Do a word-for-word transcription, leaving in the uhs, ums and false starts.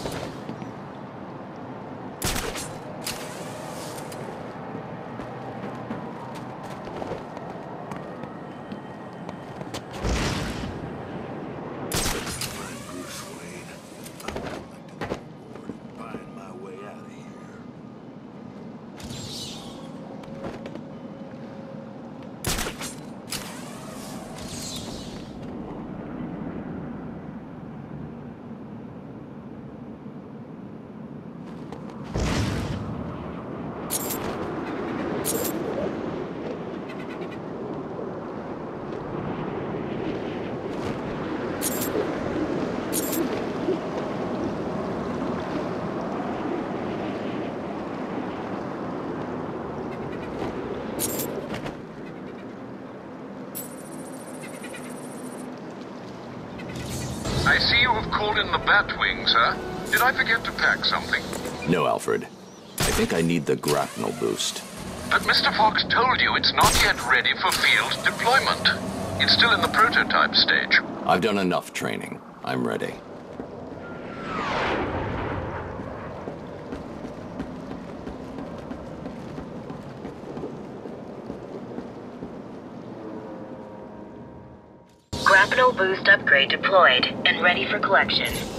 I see you have called in the Batwing, sir. Did I forget to pack something? No, Alfred. I think I need the Grapnel Boost. But Mister Fox told you it's not yet ready for field deployment. It's still in the prototype stage. I've done enough training. I'm ready. Grapnel Boost upgrade deployed and ready for collection.